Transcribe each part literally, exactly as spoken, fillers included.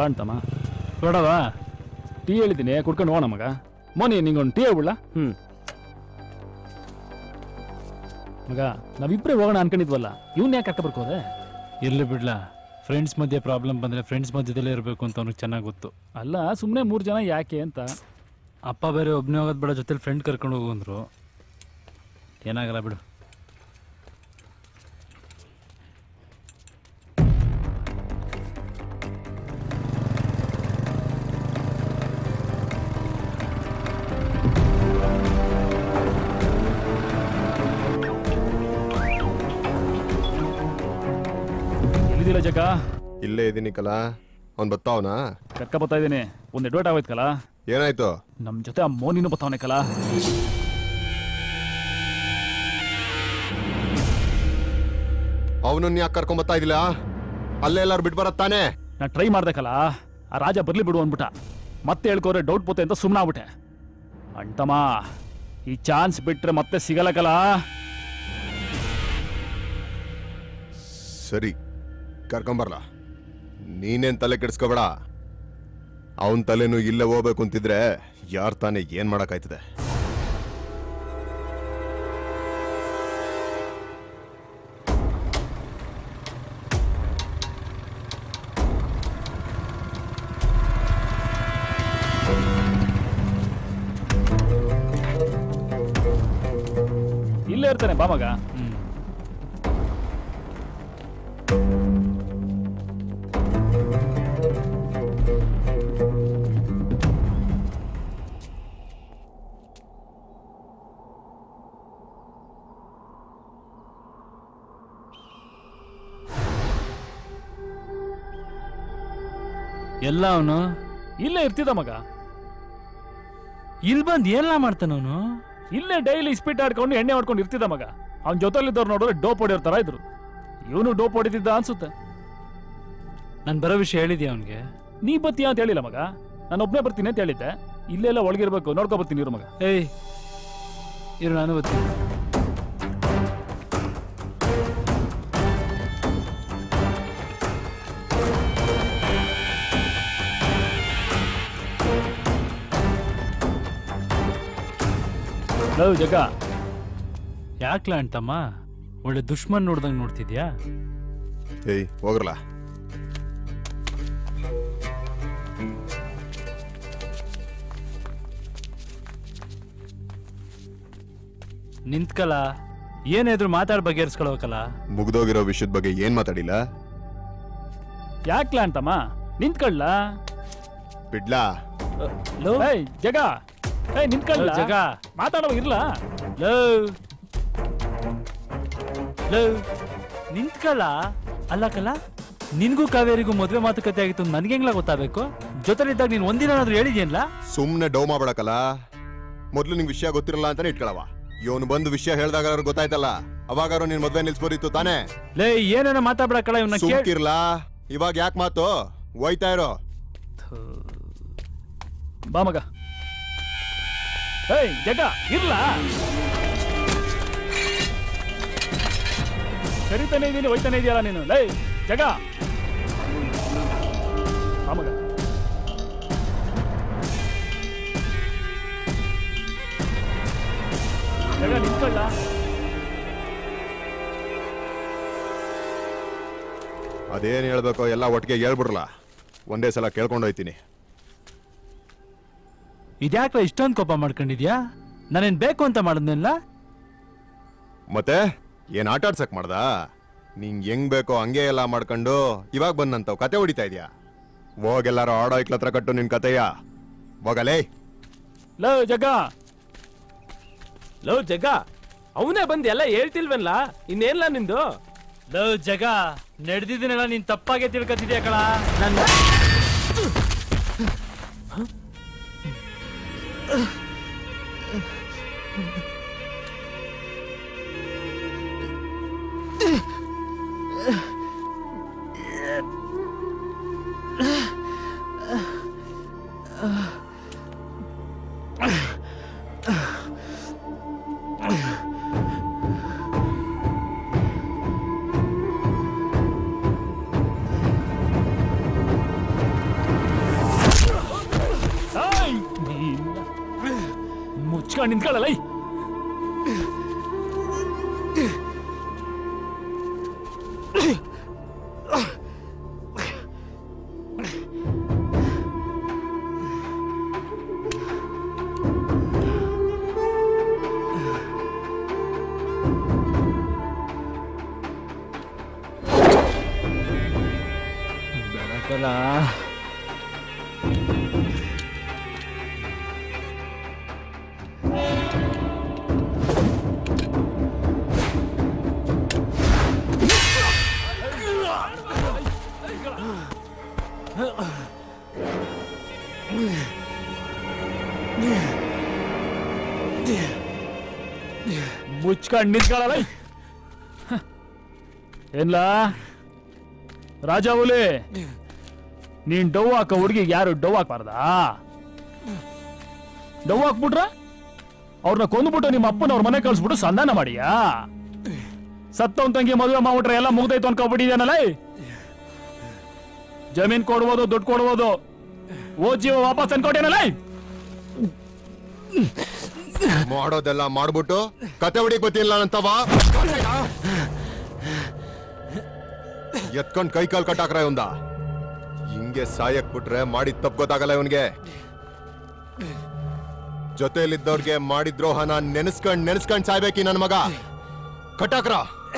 ಬಾ ಅಂತಮ್ಮ ಬೇಡವಾ ಟೀ ಹೇಳಿದ್ದೀನಿ ಕುಡ್ಕೊಂಡು ಹೋಗೋಣ ಮಗ ಮೋನಿ ನಿಂಗೊಂದು ಟೀ ಹೇಳ್ಬಿಡ್ಲಾ ಹ್ಞೂ ಮಗ ನಾವಿಬ್ಬರೇ ಹೋಗೋಣ ಅನ್ಕೊಂಡಿದ್ವಲ್ಲ ಇವ್ನ ಯಾಕೆ ಕರ್ಕ ಬರ್ಕೋದೆ ಇರ್ಲಿ ಬಿಡ್ಲಾ ಫ್ರೆಂಡ್ಸ್ ಮಧ್ಯೆ ಪ್ರಾಬ್ಲಮ್ ಬಂದರೆ ಫ್ರೆಂಡ್ಸ್ ಮಧ್ಯದಲ್ಲೇ ಇರಬೇಕು ಅಂತ ಅವ್ನಿಗೆ ಚೆನ್ನಾಗಿ ಗೊತ್ತು ಅಲ್ಲ ಸುಮ್ಮನೆ ಮೂರು ಜನ ಯಾಕೆ ಅಂತ ಅಪ್ಪ ಬೇರೆ ಒಬ್ಬನೇ ಹೋಗೋದು ಬೇಡ ಜೊತೆಲಿ ಫ್ರೆಂಡ್ ಕರ್ಕೊಂಡು ಹೋಗು ಅಂದರು ಏನಾಗಲ್ಲ ಬಿಡು ಎಲ್ಲಿದಿಲ್ಲ ಜಗ ಇಲ್ಲೇ ಇದೀನಿ ಕಲಾ ಅವ್ನು ಬತ್ತಾವನಾ ಕರ್ಕ ಬರ್ತಾ ಇದ್ದೀನಿ ಒಂದು ಎಡ್ವರ್ಟ್ ಆಗೋಯ್ತು ಕಲಾ ಏನಾಯ್ತು ನಮ್ಮ ಜೊತೆ ಆ ಮೋನಿನೂ ಬತ್ತಾವನೆ ಕಲಾ ಅವನನ್ನ ಯಾಕೆ ಕರ್ಕೊಂಡ್ ಬರ್ತಾ ಇದಿಲ್ಲ ಅಲ್ಲೇ ಎಲ್ಲಾರು ಬಿಟ್ಟು ಬರತ್ತಾನೆ ನಾ ಟ್ರೈ ಮಾಡ್ದಕ್ಕಲ್ಲ ಆ ರಾಜ ಬರ್ಲಿ ಬಿಡು ಅಂದ್ಬಿಟ್ಟ ಮತ್ತೆ ಹೇಳ್ಕೋರೆ ಡೌಟ್ ಪೋತೆ ಅಂತ ಸುಮ್ಮನಾಗ್ಬಿಟ್ಟೆ ಅಂಟಮ್ಮ ಈ ಚಾನ್ಸ್ ಬಿಟ್ರೆ ಮತ್ತೆ ಸಿಗಲ್ಲಕಲ್ಲ ಸರಿ ಕರ್ಕೊಂಬರ್ಲ ನೀನೇನ್ ತಲೆ ಕೆಡಿಸ್ಕೋಬೇಡ ಅವನ್ ತಲೆನೂ ಇಲ್ಲೇ ಹೋಗ್ಬೇಕು ಅಂತಿದ್ರೆ ಯಾರ್ ತಾನೇ ಏನ್ ಮಾಡಕ್ಕಾಯ್ತದೆ ಇಲ್ಲೇ ಇರ್ತಾನೆ ಬಾ ಮಗ ಎಲ್ಲ ಅವನು ಇಲ್ಲೇ ಇರ್ತಿದ್ದ ಮಗ ಇಲ್ಲಿ ಬಂದು ಏನೆಲ್ಲ ಮಾಡ್ತಾನ ಅವನು ಇಲ್ಲೇ ಡೈಲಿ ಇಸ್ಪೀಟ್ ಆಡ್ಕೊಂಡು ಎಣ್ಣೆ ಹೊಡ್ಕೊಂಡು ಇರ್ತಿದ್ದ ಮಗ ಅವ್ನ ಜೊತೆಲಿದ್ದವ್ರು ನೋಡಿದ್ರೆ ಡೋಪ್ ಹೊಡಿಯೋರ್ ಇದ್ರು ಇವನು ಡೋಪ್ ಹೊಡಿತಿದ್ದ ಅನ್ಸುತ್ತೆ ನಾನು ಬರೋ ವಿಷಯ ಹೇಳಿದ್ಯಾ ಅವನಿಗೆ ನೀ ಬತ್ತೀಯ ಅಂತ ಹೇಳಿಲ್ಲ ಮಗ ನಾನು ಒಬ್ಬನೇ ಬರ್ತೀನಿ ಅಂತ ಹೇಳಿದ್ದೆ ಇಲ್ಲೆಲ್ಲ ಒಳಗಿರ್ಬೇಕು ನೋಡ್ಕೊ ಬರ್ತೀನಿ ಇರು ಮಗ ಏಯ್ ಇರು ನಾನು ಬರ್ತೀನಿ ಲವ್ ಜಗ ಯಾಕ್ಲ ಅಂತಮ್ಮ ಒಳ್ಳೆ ದುಶ್ಮನ್ ನೋಡ್ದಂಗೆ ನೋಡ್ತಿದ್ಯಾ ಏಯ್ ಹೋಗ್ರಲ್ಲ ನಿಂತ್ಕಲ್ಲ ಏನಾದ್ರು ಮಾತಾಡ್ ಬಗೆಹರಿಸ್ಕೊಳ್ಬೇಕಲ್ಲ ಮುಗ್ದೋಗಿರೋ ವಿಷಯದ ಬಗ್ಗೆ ಏನ್ ಮಾತಾಡಿಲ್ಲ ಯಾಕ್ಲ ಅಂತಮ್ಮ ನಿಂತ್ಕೊಳ್ಳ ಬಿಡ್ಲಾ ಜಗ ಏಯ್ ನಿಂತ್ಕೊಳ್ಳ ಜಗ ಮಾತಾಡೋ ಇರ್ಲಾ ಲವ್ ಲವ್ ನಿಂತ್ಕಲ್ಲ ಅಲ್ಲ ಕಲ್ಲ ನಿನ್ಗೂ ಕಾವೇರಿಗೂ ಮದ್ವೆ ಮಾತುಕತೆ ಆಗಿತ್ತು ನನ್ಗೆ ಹೆಂಗ್ಲ ಗೊತ್ತಾಗಬೇಕು ಜೊತೆಲಿದ್ದಾಗ ನೀನ್ ಒಂದಿನಾದ್ರೂ ಹೇಳಿದ್ಯಲ್ಲ ಸುಮ್ನೆ ಡೌ ಮಾಡಬೇಡಕಲ್ಲ ಮೊದ್ಲು ನಿಂಗೆ ವಿಷಯ ಗೊತ್ತಿರಲ್ಲ ಅಂತಾನೆ ಇಟ್ಕೊಳವ ಇವನು ಬಂದು ವಿಷಯ ಹೇಳ್ದಾಗ ಗೊತ್ತಾಯ್ತಲ್ಲ ಅವಾಗಾರು ನೀನ್ ಮದ್ವೆ ನಿಲ್ಸ್ಬೋದಿತ್ತು ತಾನೇ ಲೇ ಏನೇನ ಮಾತಾಡ್ಬೇಕಲ್ಲ ಇವನ್ನ ಸುಮ್ಕಿರ್ಲಾ ಇವಾಗ ಯಾಕೆ ಮಾತು ಹೋಯ್ತಾ ಇರೋ ಬಾ ಮಗ ಏಯ್ ಜಗ ಇರ್ಲಾ ಕರಿತಾನೆ ಇದೀನಿ ಹೋಯ್ತಾನೆ ಇದೆಯಲ್ಲ ನೀನು ಲೈ ಜಗ ಬಾ ಮಗ ಜಗ ನಿಂತ್ಕೊಳ್ಳ ಅದೇನ್ ಹೇಳ್ಬೇಕೋ ಎಲ್ಲ ಒಟ್ಟಿಗೆ ಹೇಳ್ಬಿಡ್ರಲ್ಲ ಒಂದೇ ಸಲ ಕೇಳ್ಕೊಂಡು ಹೋಯ್ತೀನಿ ಇದ್ಯಾಕ್ಲ ಇಷ್ಟೊಂದು ಕೋಪ ಮಾಡ್ಕೊಂಡಿದ್ಯಾ ನಾನೇನ್ ಬೇಕು ಅಂತ ಮಾಡಿದ್ನಿಲ್ಲ ಮತ್ತೆ ಏನ್ ಆಟ ಆಡ್ಸಕ್ ಮಾಡ್ದ ನಿಂಗ್ ಹೆಂಗ್ ಬೇಕೋ ಹಂಗೆ ಎಲ್ಲ ಮಾಡ್ಕೊಂಡು ಇವಾಗ ಬಂದಂತವ್ ಕತೆ ಹೊಡಿತಾ ಇದ್ಯಾ ಹೋಗೆಲ್ಲಾರು ಆಡೋ ಇಕ್ಲತ್ರ ಕಟ್ಟು ನಿನ್ ಕತೆಯ ಹೋಗಲೇ ಲವ್ ಜಗ ಲವ್ ಜಗ ಅವನೇ ಬಂದ್ ಎಲ್ಲ ಹೇಳ್ತಿಲ್ವಲ್ಲ ಇನ್ನೇನ್ಲ ನಿಂದು ಲವ್ ಜಗ ನಡೆದಿದ್ದೀನೆಲ್ಲ ನೀನ್ ತಪ್ಪಾಗೆ ತಿಳ್ಕೊತಿದ್ಯಾ ಕಳ ನನ್ನ ಮುಚ್ಕೊಂಡು ನಿಂತ್ಕೊಳ್ಳಲ್ಲ ಬೆಳಕಲ್ಲ ಮುಚ್ಕೊಂಡು ನಿಂತ್ಕೊಳ್ಳಲ್ಲ ಏನ್ಲ ರಾಜ ಹುಲಿ ನೀನ್ ಡವ್ ಹಾಕ ಹುಡುಗಿಗೆ ಯಾರು ಡವ್ ಹಾಕ್ಬಾರ್ದಾ ಡವ್ ಹಾಕ್ಬಿಟ್ರ ಅವ್ರನ್ನ ಕೊಂದ್ಬಿಟ್ಟು ನಿಮ್ಮ ಅಪ್ಪನವ್ರ ಮನೆ ಕಳ್ಸ್ಬಿಟ್ಟು ಸಂಧಾನ ಮಾಡಿಯಾ ಸತ್ತವನ್ ತಂಗಿ ಮದುವೆ ಮಾಡ್ಬಿಟ್ರೆ ಎಲ್ಲ ಮುಗ್ದೈತು ಅನ್ಕೊಬಿಟ್ಟಿದ್ಯಾನಲ್ಲ ಜಮೀನ್ ಕೊಡ್ಬೋದು ದುಡ್ಡು ಕೊಡ್ಬೋದು ಓ ಜೀವ ವಾಪಸ್ ಅನ್ಕೊಟ್ಟೇನಲ್ಲ ಮಾಡೋದೆಲ್ಲ ಮಾಡ್ಬಿಟ್ಟು ಕತೆ ಹೊಡಿಕ್ ಗೊತ್ತಿಲ್ಲ ಅಂತವ ಎತ್ಕೊಂಡ್ ಕೈ ಕಾಲ್ ಕಟ್ಟಾಕ್ರ ಇವಂದ ಹಿಂಗೆ ಸಾಯಕ್ ಬಿಟ್ರೆ ಮಾಡಿದ್ ತಪ್ಪು ಗೊತ್ತಾಗಲ್ಲ ಇವನ್ಗೆ ಜೊತೆಲಿದ್ದವ್ರಿಗೆ ಮಾಡಿದ ದ್ರೋಹನ ನೆನೆಸ್ಕೊಂಡ್ ನೆನೆಸ್ಕೊಂಡ್ ಸಾಯ್ಬೇಕಿ ನನ್ ಮಗ ಕಟ್ಟಾಕ್ರ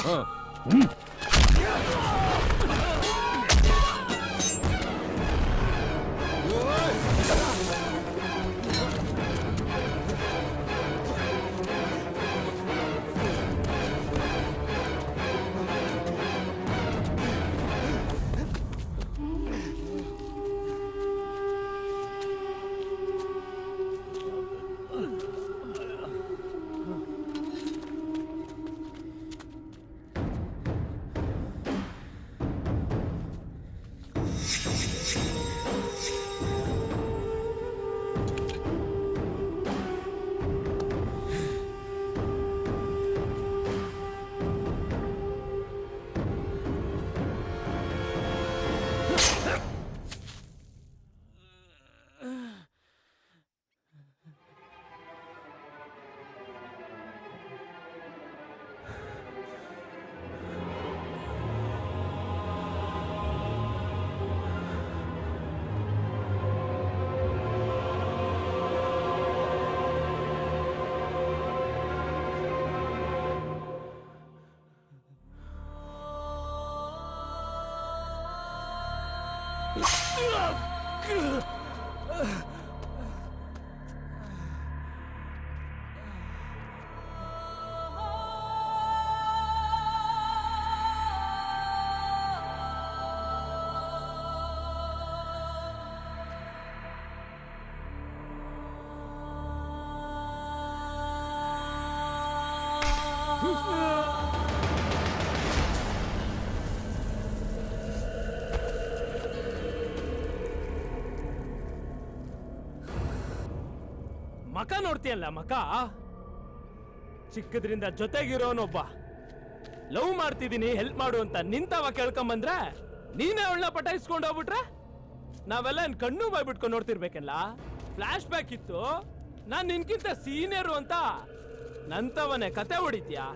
ಮಕ ನೋಡ್ತೀಯಲ್ಲ ಮಕ ಚಿಕ್ಕದ್ರಿಂದ ಜೊತೆಗಿರೋನೊಬ್ಬ ಲವ್ ಮಾಡ್ತಿದ್ದೀನಿ ಹೆಲ್ಪ್ ಮಾಡು ಅಂತ ನಿಂತವ ಕೇಳ್ಕೊಂಬಂದ್ರೆ ನೀನೇ ಅವಳನ್ನ ಪಟಾಯಿಸ್ಕೊಂಡು ಹೋಗ್ಬಿಟ್ರೆ ನಾವೆಲ್ಲ ನನ್ ಕಣ್ಣು ಬಾಯ್ ಬಿಟ್ಕೊಂಡು ನೋಡ್ತಿರ್ಬೇಕಲ್ಲ ಫ್ಲಾಶ್ ಬ್ಯಾಕ್ ಇತ್ತು ನಾನ್ ನಿನ್ಕಿಂತ ಸೀನಿಯರು ಅಂತ ನಂತವನೇ ಕತೆ ಹೊಡಿತ್ಯಾ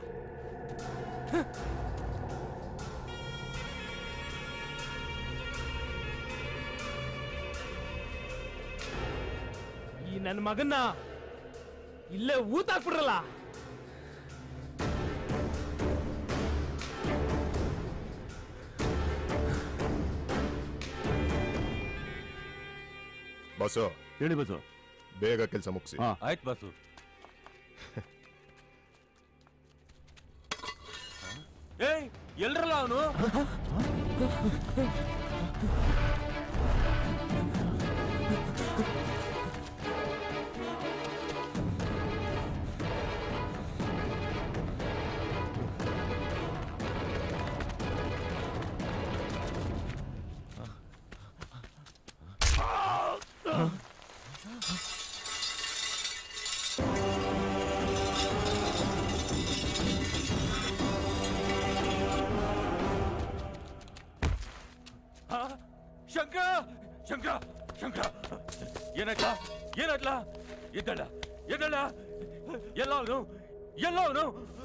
ಈ ನನ್ನ ಮಗನ್ನ ಇಲ್ಲೇ ಊತ ಹಾಕ್ಬಿಡ್ರಲ್ಲ ಬಸ್ಸು ಹೇಳಿ ಬಸ್ಸು ಬೇಗ ಕೆಲಸ ಮುಗಿಸಿ ಆಯ್ತು ಬಸ್ಸು ಏಯ್ ಎಲ್ರಲ್ಲ ಅವನು ಶಂಕರ ಶಂಕರ ಶಂಕರ ಏನಟ್ಲ ಏನಟ್ಲ ಎದ್ದಳ ಎದ್ದಳ ಎಲ್ಲೋ ಅವನು ಎಲ್ಲೋ ಅವನು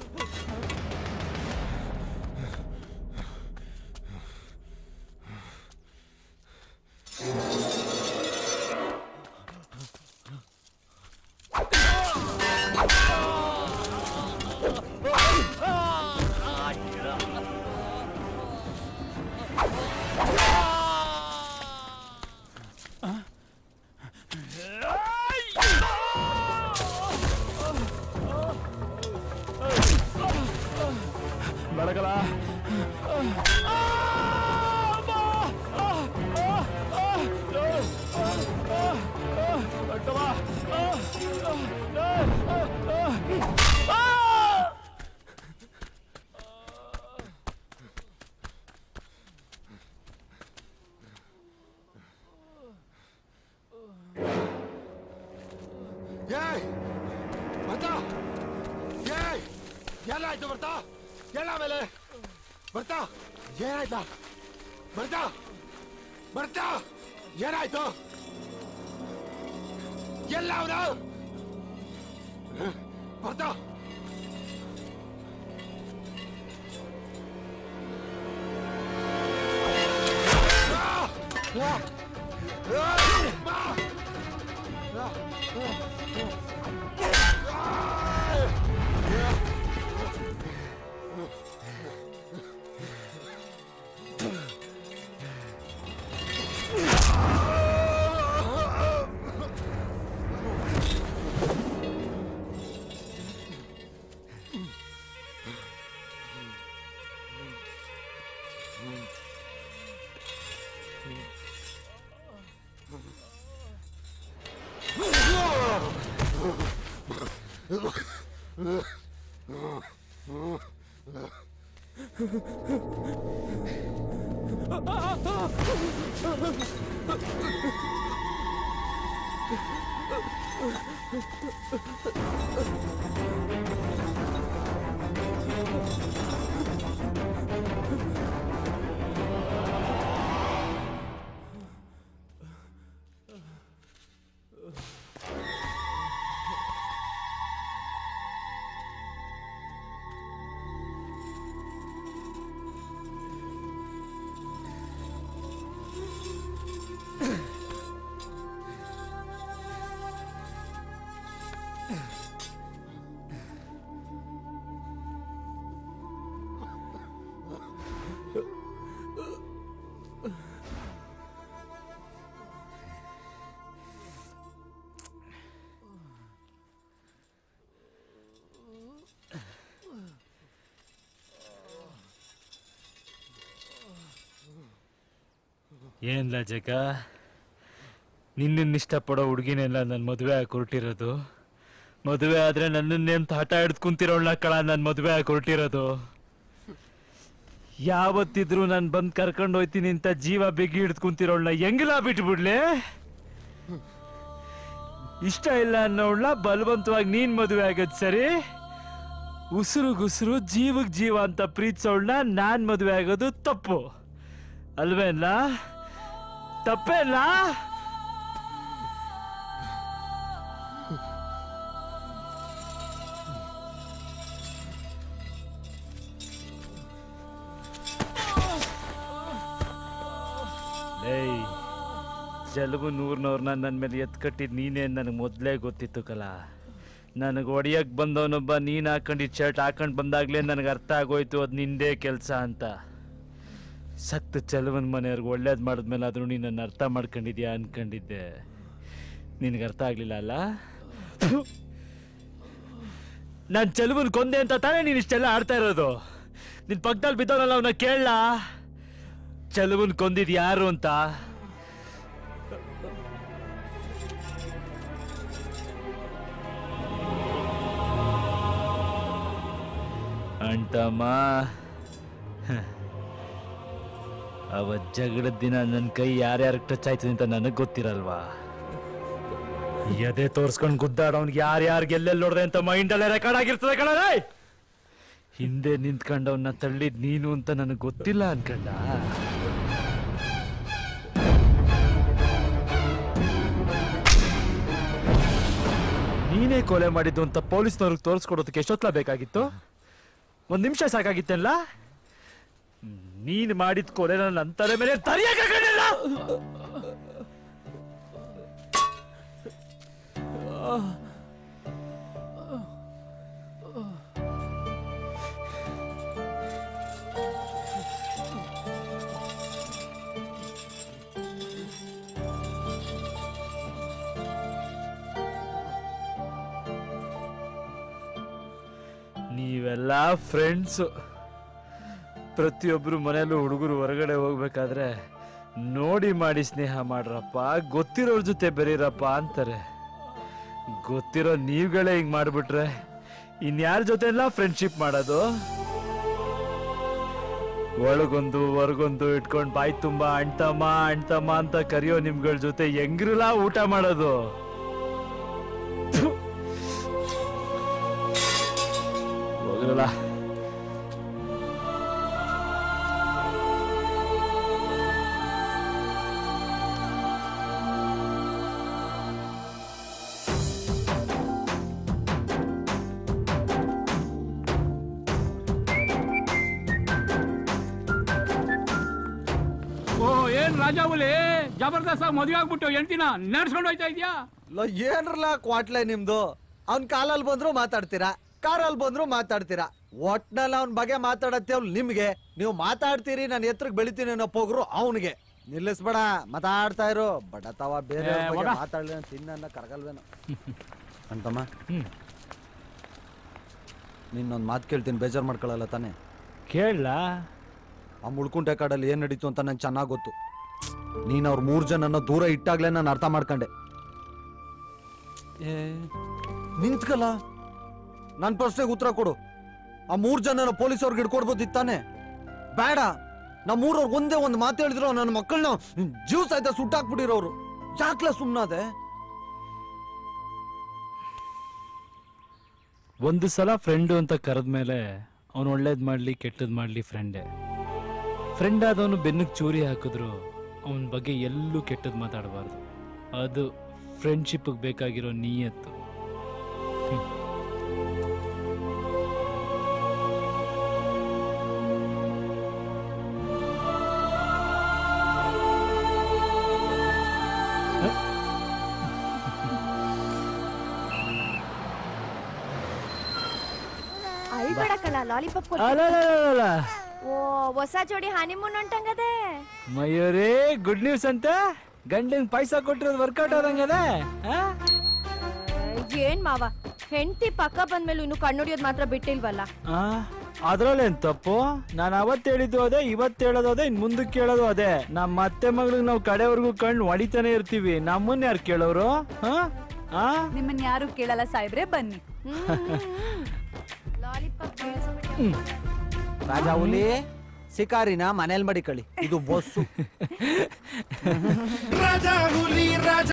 ಬೆಳಗಲ ಬರ್ತಾ ಏನಾಯ್ತು ಬರ್ತಾ ಎಲ್ಲ ಮೇಲೆ ಬರ್ತಾ ಏನಾಯ್ತಾ ಬರ್ತಾ ಬರ್ತಾ ಏನಾಯ್ತು ಎಲ್ಲ ಅವನು ಬರ್ತಾ ಏನ್ಲ ಜಗ, ನಿನ್ನನ್ನು ಇಷ್ಟಪಡೋ ಹುಡುಗಿನೆಲ್ಲ ನನ್ನ ಮದುವೆ ಆಗಿ ಹೊರಟಿರೋದು. ಮದುವೆ ಆದ್ರೆ ನನ್ನನ್ನೇಂತ ಹಠ ಹಿಡ್ದು ಕುಂತಿರೋಳ್ನ ಕಳ ನನ್ನ ಮದುವೆ ಆಗಿ ಹೊರಟಿರೋದು. ಯಾವತ್ತಿದ್ರು ನಾನು ಬಂದು ಕರ್ಕೊಂಡು ಹೋಯ್ತೀನಿ ಅಂತ ಜೀವ ಬೆಗ್ಗಿ ಹಿಡ್ದು ಕುಂತಿರೋಳ್ನ ಹೆಂಗಿಲ್ಲ ಬಿಟ್ಬಿಡ್ಲಿ? ಇಷ್ಟ ಇಲ್ಲ ಅನ್ನೋಳ್ನ ಬಲವಂತವಾಗಿ ನೀನ್ ಮದುವೆ ಆಗೋದು ಸರಿ, ಉಸಿರುಗುಸಿರು ಜೀವಕ್ ಜೀವ ಅಂತ ಪ್ರೀತಿಸೋಳ್ನ ನಾನ್ ಮದುವೆ ಆಗೋದು ತಪ್ಪು ಅಲ್ವೇನ? ತಪ್ಪೇನ? ಏಯ್, ಜಲವು ನೂರ್ನವ್ರನ್ನ ನನ್ನ ಮೇಲೆ ಎತ್ ಕಟ್ಟಿದ್ ನೀನೇ ನನಗೆ ಮೊದಲೇ ಗೊತ್ತಿತ್ತು ಕಲ. ನನಗೆ ಒಡೆಯಕ್ ಬಂದವನೊಬ್ಬ ನೀನು ಹಾಕೊಂಡಿದ್ದ ಶರ್ಟ್ ಹಾಕೊಂಡು ಬಂದಾಗಲೇ ನನಗೆ ಅರ್ಥ ಆಗೋಯ್ತು ಅದು ನಿಂದೇ ಕೆಲಸ ಅಂತ. ಸತ್ತು ಚಲವನ್ ಮನೆಯವ್ರಿಗೆ ಒಳ್ಳೇದು ಮಾಡಿದ್ಮೇಲೆ ಆದರೂ ನೀನು ನನ್ನ ಅರ್ಥ ಮಾಡ್ಕೊಂಡಿದ್ಯಾ ಅನ್ಕೊಂಡಿದ್ದೆ. ನಿನಗೆ ಅರ್ಥ ಆಗಲಿಲ್ಲ ಅಲ್ಲ? ನಾನು ಚಲವನ್ ಕೊಂದೆ ಅಂತ ತಾನೇ ನೀನು ಇಷ್ಟೆಲ್ಲ ಆಡ್ತಾ ಇರೋದು. ನಿನ್ನ ಪಕ್ಕದಲ್ಲಿ ಬಿದ್ದವನಲ್ಲ ಅವನ್ನ ಕೇಳಲ್ಲ, ಚಲವನ್ ಕೊಂದಿದ್ ಯಾರು ಅಂತ. ಅಂಟಮ್ಮ, ಅವತ್ ಜಗಳದ ದಿನ ನನ್ನ ಕೈ ಯಾರ್ಯಾರಿಗೆ ಟಚ್ ಆಯ್ತದೆ ಅಂತ ನನಗೆ ಗೊತ್ತಿರಲ್ವಾ? ಎದೆ ತೋರ್ಸ್ಕೊಂಡು ಗುದ್ದಾಡೋನ್ಗೆ ಯಾರ್ಯಾರಿಗೆ ಎಲ್ಲೆಲ್ಲಿ ನೋಡ್ದೆ ಅಂತ ಮೈಂಡಲ್ಲೇ ರೆಕಾರ್ಡ್ ಆಗಿರ್ತದೆ ಕಣ. ಹಿಂದೆ ನಿಂತ್ಕೊಂಡವನ್ನ ತಳ್ಳಿದ್ ನೀನು ಅಂತ ನನಗೆ ಗೊತ್ತಿಲ್ಲ ಅನ್ಕಂಡ. ನೀನೇ ಕೊಲೆ ಮಾಡಿದ್ದು ಅಂತ ಪೊಲೀಸ್ನವ್ರಿಗೆ ತೋರಿಸ್ಕೊಡೋದಕ್ಕೆ ಎಷ್ಟೊತ್ತಲ ಬೇಕಾಗಿತ್ತು? ಒಂದ್ ನಿಮಿಷ ಸಾಕಾಗಿತ್ತಲ್ಲ? ನೀನ್ ಮಾಡಿದ ಕೊಲೆ ನನ್ನ ತಲೆ ಮೇಲೆ ತರಿಯಕ್ಕಾಗಲಿಲ್ಲ. ನೀವೆಲ್ಲ ಫ್ರೆಂಡ್ಸು. ಪ್ರತಿಯೊಬ್ರು ಮನೆಯಲ್ಲೂ ಹುಡುಗರು ಹೊರಗಡೆ ಹೋಗ್ಬೇಕಾದ್ರೆ ನೋಡಿ ಮಾಡಿ ಸ್ನೇಹ ಮಾಡ್ರಪ್ಪ, ಗೊತ್ತಿರೋರ್ ಜೊತೆ ಬೆರೀರಪ್ಪ ಅಂತಾರೆ. ಗೊತ್ತಿರೋ ನೀವುಗಳೇ ಹಿಂಗ್ ಮಾಡ್ಬಿಟ್ರೆ ಇನ್ಯಾರ ಜೊತೆ ಎಲ್ಲ ಫ್ರೆಂಡ್ಶಿಪ್ ಮಾಡೋದು? ಒಳಗೊಂದು ಹೊರಗೊಂದು ಇಟ್ಕೊಂಡು ಬಾಯಿ ತುಂಬಾ ಅಣ್ತಮ್ಮ ಅಣ್ತಮ್ಮ ಅಂತ ಕರಿಯೋ ನಿಮ್ಗಳ ಜೊತೆ ಹೆಂಗ್ರಲ್ಲ ಊಟ ಮಾಡೋದು? ಹೋಗ್ರಲ್ಲ. ಓ ಏನ್ ರಾಜಾವುಲಿ ಜಬರ್ದಸ್ತ್ ಮದುವೆ ಆಗ್ಬಿಟ್ಟು ಹೆಂಡ್ತಿನ ನಡ್ಸ್ಕೊಂಡು ಹೋಯ್ತಾ ಇದ್ಯಾ? ಏನ್ರಲ್ಲ ಕ್ವಾಟ್ಲೆ ನಿಮ್ದು. ಅವ್ನ್ ಕಾಲಲ್ಲಿ ಬಂದ್ರು ಮಾತಾಡ್ತೀರಾ, ಕಾರಲ್ಲಿ ಬಂದ್ರು ಮಾತಾಡ್ತೀರಾ. ಒಟ್ನಲ್ಲಿ ಅವ್ನ ಬಗ್ಗೆ ಮಾತಾಡತ್ತೇವ್ ನಿಮ್ಗೆ. ನೀವು ಮಾತಾಡ್ತೀರಿ, ನಾನು ಎತ್ತರಕ್ಕೆ ಬೆಳಿತೀನಿ ಅನ್ನೋ ಪೋಗ್ರು ಅವನಿಗೆ. ನಿಲ್ಲಿಸ್ಬೇಡ, ಮಾತಾಡ್ತಾ ಇರು. ಬಡತವ ಬೇರೆ ಮಾತಾಡ್ಲಿ ತಿನ್ನ ಕರಗಲ್ವೇನೋ ಅಂತಮ್ಮ. ನಿನ್ನೊಂದು ಮಾತು ಕೇಳ್ತೀನಿ, ಬೇಜಾರು ಮಾಡ್ಕೊಳ್ಳಲ್ಲ ತಾನೆ? ಕೇಳಲ್ಲ. ಆ ಮುಳ್ಕುಂಟೆ ಕಾಡಲ್ಲಿ ಏನ್ ನಡೀತು ಅಂತ ನಂಗೆ ಚೆನ್ನಾಗಿ ಗೊತ್ತು. ನೀನ್ ಅವ್ರ ಮೂರ್ ಜನನ ದೂರ ಇಟ್ಟಾಗ್ಲೇ ನಾನು ಅರ್ಥ ಮಾಡ್ಕೊಂಡೆ. ನಿಂತ್ಕಲ್ಲ, ನನ್ ಪ್ರಶ್ನೆಗೆ ಉತ್ತರ ಕೊಡು. ಆ ಮೂರ್ ಜನನ ಪೊಲೀಸವ್ರಿಗೆ ಹಿಡ್ಕೊಡ್ಬೋದಿತ್ತಾನೆ? ಬೇಡ. ನಮ್ಮೂರವ್ರಿಗೆ ಒಂದೇ ಒಂದು ಮಾತು ಹೇಳಿದ್ರು ನನ್ನ ಮಕ್ಕಳನ್ನ ಜೀವ ಸಹಿತ ಸುಟ್ಟಾಕ್ಬಿಟ್ಟಿರೋರು. ಯಾಕ್ಲ ಸುಮ್ನಾದೆ? ಒಂದು ಸಲ ಫ್ರೆಂಡು ಅಂತ ಕರೆದ್ಮೇಲೆ ಅವನು ಒಳ್ಳೇದ್ ಮಾಡ್ಲಿ ಕೆಟ್ಟದ್ ಮಾಡ್ಲಿ ಫ್ರೆಂಡೇ. ಫ್ರೆಂಡ್ ಆದವನು ಬೆನ್ನಿಗೆ ಚೂರಿ ಹಾಕಿದ್ರು ಅವನ ಬಗ್ಗೆ ಎಲ್ಲೂ ಕೆಟ್ಟದ್ ಮಾತಾಡಬಾರ್ದು. ಅದು ಫ್ರೆಂಡ್ಶಿಪ್ಗೆ ಬೇಕಾಗಿರೋ ನಿಯತ್ತು. ಅಳ್ಬೇಡಕಲ್ಲ, ಲಾಲಿಪಾಪ್ ಅಲ್ಲ ಓ ಹೊಸ ಜೋಡಿ ಹನಿಮೂನ್ ಹೊಂಟಂಗದೆ. ಮಯೂರಿ, ಗುಡ್ ನ್ಯೂಸ್ ಅಂತ ಗಂಡನ್ ಪೈಸಾ ಕೊಟ್ಟಿರೋದು ವರ್ಕೌಟ್ ಆದಂಗದೆ. ಏನ್ ಮಾವ, ಹೆಂಡತಿ ಪಕ್ಕ ಬಂದ್ಮೇಲೆ ಇನ್ನು ಕಣ್ಣುಡಿಯೋದ್ ಮಾತ್ರ ಬಿಟ್ಟಿಲ್ವಲ್ಲ? ಅದ್ರಲ್ಲೇನ್ ತಪ್ಪು? ನಾನು ಅವತ್ತು ಹೇಳಿದ್ದು ಅದೇ, ಇವತ್ತು ಹೇಳೋದು ಅದೇ, ಇನ್ ಮುಂದಕ್ಕೆ ಕೇಳೋದು ಅದೇ. ನಮ್ಮ ಅತ್ತೆ ಮಗಳಿಗೆ ನಾವು ಕಡೆವರೆಗೂ ಕಣ್ಣು ಹೊಡಿತಾನೆ ಇರ್ತೀವಿ. ನಮ್ಮನ್ನ ಯಾರು ಕೇಳೋರು? ನಿಮ್ಮನ್ನ ಯಾರು ಕೇಳಲ್ಲ ಸಾಯ್ಬ್ರೆ, ಬನ್ನಿ. ಲಾಲಿಪಾಪ್ ರಾಜಾ ಹುಲಿ ಶಿಕಾರಿನ ಮನೇಲಿ ಮಡಿಕಳಿ. ಇದು ಬಸ್ಸು.